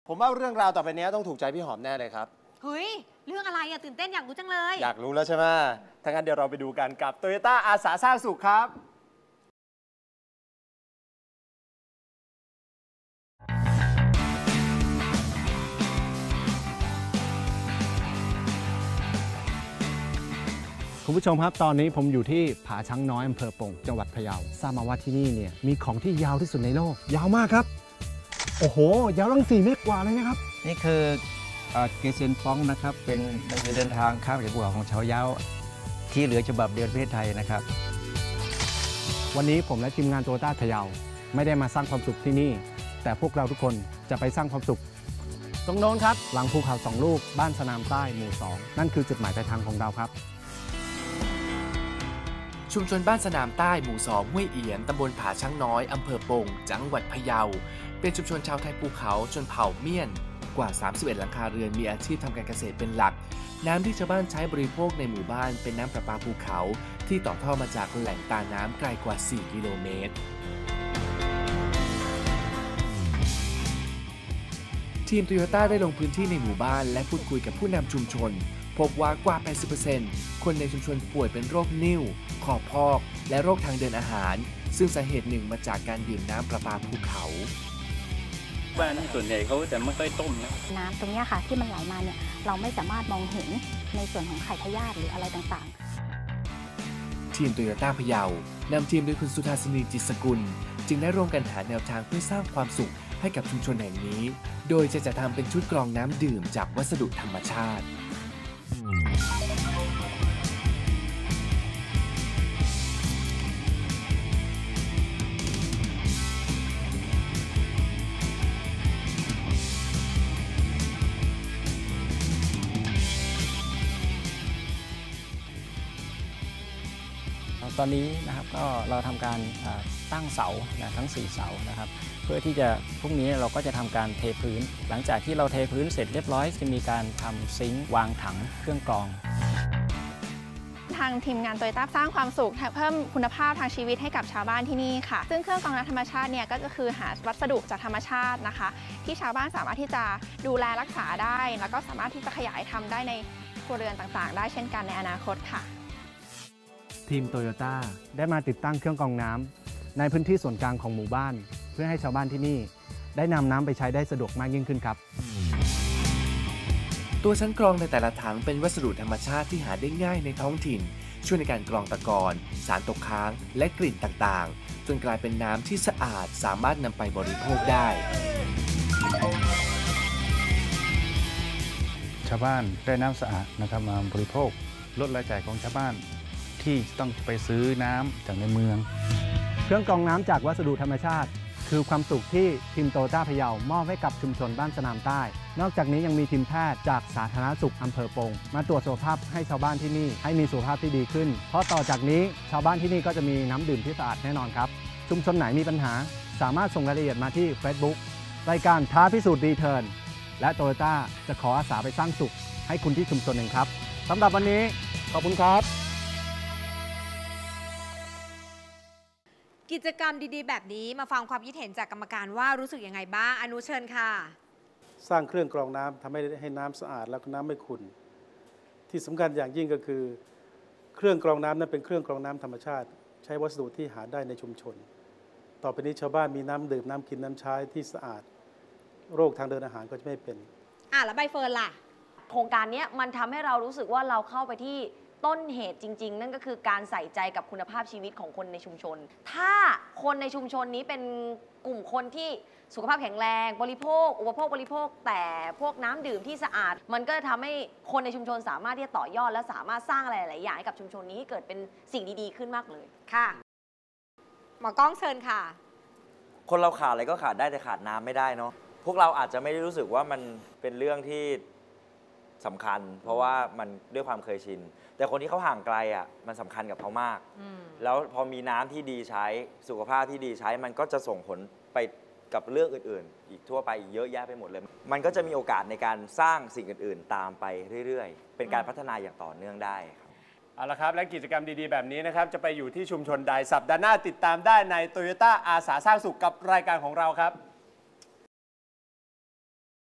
ผมว่าเรื่องราวต่อไปนี้ต้องถูกใจพี่หอมแน่เลยครับเฮ้ยเรื่องอะไรอะตื่นเต้นอยากรู้จังเลยอยากรู้แล้วใช่ไหมถ้างั้นเดี๋ยวเราไปดูกันกับ Toyota อาสาสร้างสุขครับคุณผู้ชมครับตอนนี้ผมอยู่ที่ผาช้างน้อยอำเภอปงจังหวัดพะเยาทราบมาว่าที่นี่เนี่ยมีของที่ยาวที่สุดในโลกยาวมากครับโอ้โหยาวตั้ง4 เมตรกว่าเลยนะครับนี่คือเกเซนฟองนะครับเป็นหนังสือเดินทางข้ามจากภูเขาของชาวเย้าที่เหลือฉบับเดียวในประเทศไทยนะครับวันนี้ผมและทีมงานโตโยต้าพะเยาไม่ได้มาสร้างความสุขที่นี่แต่พวกเราทุกคนจะไปสร้างความสุขตรงโน้นครับหลังภูเขา2 ลูกบ้านสนามใต้หมู่ 2นั่นคือจุดหมายปลายทางของเราครับชุมชนบ้านสนามใต้หมู่ 2 ห้วยเอียนตำบลผาช้างน้อยอำเภอปงจังหวัดพะเยาเป็นชุมชนชาวไทยภูเขาชนเผ่าเมี่ยนกว่า 31 หลังคาเรือนมีอาชีพทำการเกษตรเป็นหลักน้ำที่ชาวบ้านใช้บริโภคในหมู่บ้านเป็นน้ำประปาภูเขาที่ต่อท่อมาจากแหล่งตาน้ำไกลกว่า 4 กิโลเมตรทีมโตโยต้าได้ลงพื้นที่ในหมู่บ้านและพูดคุยกับผู้นำชุมชนพบว่ากว่า 80% คนในชุมชนป่วยเป็นโรคนิ่วคอพอกและโรคทางเดินอาหารซึ่งสาเหตุหนึ่งมาจากการดื่มน้ำประปาภูเขาบ้านส่วนใหญ่เขาจะไม่ค่อยต้มนะน้ำตรงนี้ค่ะที่มันไหลมาเนี่ยเราไม่สามารถมองเห็นในส่วนของไข่พยาธิหรืออะไรต่างๆทีมโตโยต้าพะเยานำทีมโดยคุณสุธาสินีจิตสกุลจึงได้ร่วมกันหาแนวทางเพื่อสร้างความสุขให้กับชุมชนแห่งนี้โดยจะจัดทำเป็นชุดกรองน้ำดื่มจากวัสดุธรรมชาติตอนนี้นะครับก็เราทำการตั้งเสาทั้ง4 เสานะครับเพื่อที่จะพรุ่งนี้เราก็จะทำการเทพื้นหลังจากที่เราเทพื้นเสร็จเรียบร้อยจะมีการทำซิงค์วางถังเครื่องกรองทางทีมงานโตโยต้าสร้างความสุขเพิ่มคุณภาพทางชีวิตให้กับชาวบ้านที่นี่ค่ะซึ่งเครื่องกรองน้ำธรรมชาติเนี่ยก็คือหาวัสดุจากธรรมชาตินะคะที่ชาวบ้านสามารถที่จะดูแลรักษาได้แล้วก็สามารถที่จะขยายทำได้ในครัวเรือนต่างๆได้เช่นกันในอนาคตค่ะทีมโตโยต้าได้มาติดตั้งเครื่องกรองน้ำในพื้นที่ส่วนกลางของหมู่บ้านเพื่อให้ชาวบ้านที่นี่ได้นำน้ำไปใช้ได้สะดวกมากยิ่งขึ้นครับตัวชั้นกรองในแต่ละถังเป็นวัสดุธรรมชาติที่หาได้ง่ายในท้องถิ่นช่วยในการกรองตะกอนสารตกค้างและกลิ่นต่างๆจนกลายเป็นน้ำที่สะอาดสามารถนำไปบริโภคได้ชาวบ้านได้น้ำสะอาดนะครับมาบริโภคลดรายจ่ายของชาวบ้านที่ต้องไปซื้อน้ำจากในเมืองเครื่องกรองน้ำจากวัสดุธรรมชาติคือความสุขที่ทีมโตโยต้าพะเยามอบให้กับชุมชนบ้านสนามใต้นอกจากนี้ยังมีทีมแพทย์จากสาธารณสุขอำเภอปงมาตรวจสุขภาพให้ชาวบ้านที่นี่ให้มีสุขภาพที่ดีขึ้นเพราะต่อจากนี้ชาวบ้านที่นี่ก็จะมีน้ำดื่มที่สะอาดแน่นอนครับชุมชนไหนมีปัญหาสามารถส่งรายละเอียดมาที่ Facebook รายการท้าพิสูจน์รีเทิร์นและโตโยต้าจะขออาสาไปสร้างสุขให้คุณที่ชุมชนเองครับสำหรับวันนี้ขอบคุณครับกิจกรรมดีๆแบบนี้มาฟังความคิดเห็นจากกรรมการว่ารู้สึกยังไงบ้างอนุเชิญค่ะสร้างเครื่องกรองน้ำทำให้น้ำสะอาดแล้วก็น้ำไม่ขุ่นที่สำคัญอย่างยิ่งก็คือเครื่องกรองน้ำนั้นเป็นเครื่องกรองน้ำธรรมชาติใช้วัสดุที่หาได้ในชุมชนต่อไปนี้ชาวบ้านมีน้ำดื่มน้ำกินน้ำใช้ที่สะอาดโรคทางเดินอาหารก็จะไม่เป็นแล้วใบเฟิร์นล่ะโครงการนี้มันทำให้เรารู้สึกว่าเราเข้าไปที่ต้นเหตุจริงๆนั่นก็คือการใส่ใจกับคุณภาพชีวิตของคนในชุมชนถ้าคนในชุมชนนี้เป็นกลุ่มคนที่สุขภาพแข็งแรงบริโภคอุปโภคบริโภคแต่พวกน้ำดื่มที่สะอาดมันก็จะทำให้คนในชุมชนสามารถที่จะต่อยอดและสามารถสร้างอะไรหลายอย่างให้กับชุมชนนี้เกิดเป็นสิ่งดีๆขึ้นมากเลยค่ะหมอกล้องเชิญค่ะคนเราขาดอะไรก็ขาดได้แต่ขาดน้ำไม่ได้เนาะพวกเราอาจจะไม่ได้รู้สึกว่ามันเป็นเรื่องที่สำคัญเพราะว่ามันด้วยความเคยชินแต่คนที่เขาห่างไกลอ่ะมันสำคัญกับเขามากแล้วพอมีน้ำที่ดีใช้สุขภาพที่ดีใช้มันก็จะส่งผลไปกับเรื่องอื่นๆอีกทั่วไปอีกเยอะแยะไปหมดเลยมันก็จะมีโอกาสในการสร้างสิ่งอื่นๆตามไปเรื่อยๆเป็นการพัฒนาอย่างต่อเนื่องได้ครับเอาละครับและกิจกรรมดีๆแบบนี้นะครับจะไปอยู่ที่ชุมชนใดสัปดาห์หน้าติดตามได้ใน Toyota อาสาสร้างสุขกับรายการของเราครับ